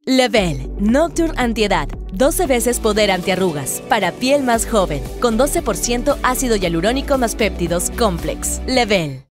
Level Nocturne Antiedad, 12 veces poder antiarrugas, para piel más joven, con 12% ácido hialurónico más péptidos Complex. Level.